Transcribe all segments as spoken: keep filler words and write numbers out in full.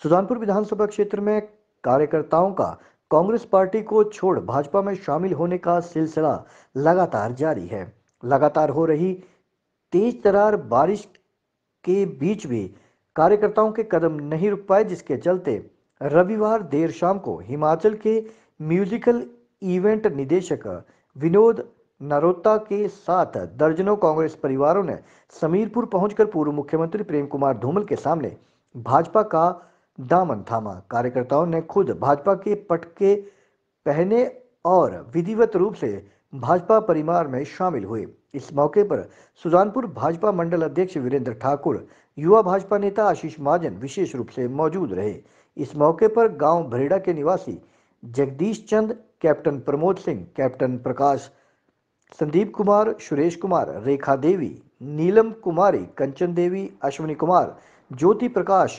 सुजानपुर विधानसभा क्षेत्र में कार्यकर्ताओं का कांग्रेस पार्टी को छोड़ भाजपा में शामिल होने का सिलसिला लगातार जारी है। लगातार हो रही तेज तरार बारिश के बीच भी कार्यकर्ताओं के कदम नहीं रुक पाए, जिसके चलते रविवार देर शाम को हिमाचल के म्यूजिकल इवेंट निदेशक विनोद नरोत्ता के साथ दर्जनों कांग्रेस परिवारों ने समीरपुर पहुंचकर पूर्व मुख्यमंत्री प्रेम कुमार धूमल के सामने भाजपा का दामन थामा। कार्यकर्ताओं ने खुद भाजपा के पटके पहने और विधिवत रूप से भाजपा परिवार में शामिल हुए। इस मौके पर सुजानपुर भाजपा मंडल अध्यक्ष वीरेंद्र ठाकुर, युवा भाजपा नेता आशीष महाजन विशेष रूप से मौजूद रहे। इस मौके पर गांव भरेड़ा के निवासी जगदीश चंद, कैप्टन प्रमोद सिंह, कैप्टन प्रकाश, संदीप कुमार, सुरेश कुमार, रेखा देवी, नीलम कुमारी, कंचन देवी, अश्विनी कुमार, ज्योति प्रकाश,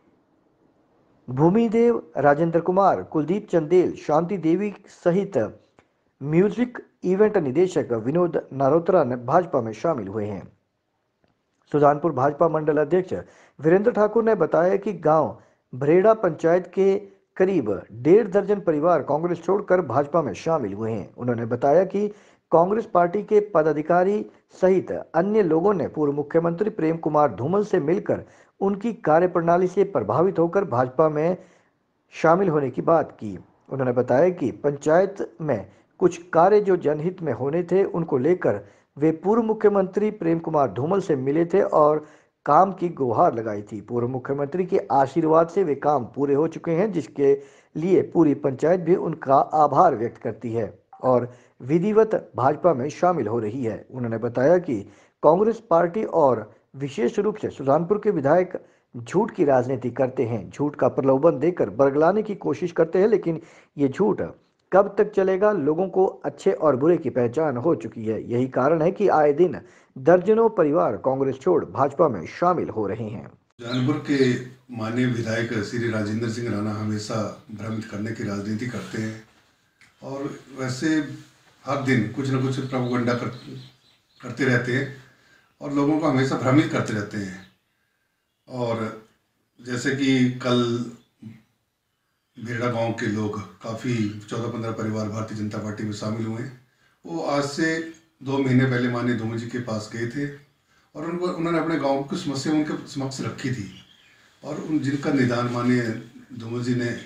भूमिदेव, राजेंद्र कुमार, कुलदीप चंदेल, शांति देवी सहित म्यूजिक इवेंट निदेशक विनोद नारोत्रा ने भाजपा में शामिल हुए हैं। सुजानपुर भाजपा मंडल अध्यक्ष वीरेंद्र ठाकुर ने बताया कि गांव भरेड़ा पंचायत के करीब डेढ़ दर्जन परिवार कांग्रेस छोड़कर भाजपा में शामिल हुए हैं। उन्होंने बताया कि कांग्रेस पार्टी के पदाधिकारी सहित अन्य लोगों ने पूर्व मुख्यमंत्री प्रेम कुमार धूमल से मिलकर उनकी कार्यप्रणाली से प्रभावित होकर भाजपा में शामिल होने की बात की। उन्होंने बताया कि पंचायत में कुछ कार्य जो जनहित में होने थे, उनको लेकर वे पूर्व मुख्यमंत्री प्रेम कुमार धूमल से मिले थे और काम की गुहार लगाई थी। पूर्व मुख्यमंत्री के आशीर्वाद से वे काम पूरे हो चुके हैं, जिसके लिए पूरी पंचायत भी उनका आभार व्यक्त करती है और विधिवत भाजपा में शामिल हो रही है। उन्होंने बताया कि कांग्रेस पार्टी और विशेष रूप से सुजानपुर के विधायक झूठ की राजनीति करते हैं, झूठ का प्रलोभन देकर बरगलाने की कोशिश करते हैं, लेकिन ये झूठ कब तक चलेगा? लोगों को अच्छे और बुरे की पहचान हो चुकी है। यही कारण है कि आए दिन दर्जनों परिवार कांग्रेस छोड़ भाजपा में शामिल हो रहे हैं। सुजानपुर के माननीय विधायक श्री राजेंद्र सिंह राणा हमेशा भ्रमित करने की राजनीति करते हैं और वैसे हर दिन कुछ न कुछ प्रोपेगेंडा कर, करते रहते हैं और लोगों को हमेशा भ्रमित करते रहते हैं। और जैसे कि कल भेड़ा गांव के लोग काफ़ी चौदह पंद्रह परिवार भारतीय जनता पार्टी में शामिल हुए हैं। वो आज से दो महीने पहले माननीय धूमल जी के पास गए थे और उनको उन्होंने अपने गांव की समस्या उनके समक्ष रखी थी और उन जिनका निदान माननीय धूमल जी ने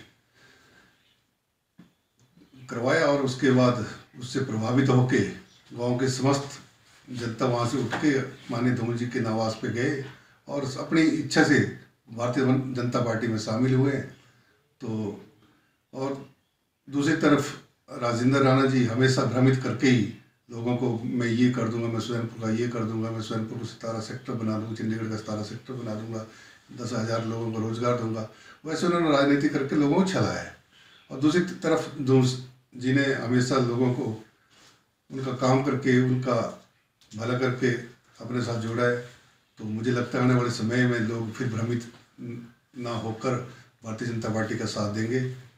करवाया और उसके बाद उससे प्रभावित होके गांव के समस्त जनता वहाँ से उठ के माननीय धूमल जी के निवास पे गए और अपनी इच्छा से भारतीय जनता पार्टी में शामिल हुए। तो और दूसरी तरफ राजेंद्र राणा जी हमेशा भ्रमित करके ही लोगों को मैं ये कर दूंगा, मैं सुजानपुर का ये कर दूंगा, मैं सुजानपुर को सतारा सेक्टर बना दूंगा, चंडीगढ़ का सतारा सेक्टर बना दूंगा, दस हज़ार लोगों को रोजगार दूंगा, वैसे उन्होंने राजनीति करके लोगों को छलाया है। और दूसरी तरफ जी ने हमेशा लोगों को उनका काम करके उनका भला करके अपने साथ जोड़ा है। तो मुझे लगता है आने वाले समय में लोग फिर भ्रमित ना होकर भारतीय जनता पार्टी का साथ देंगे।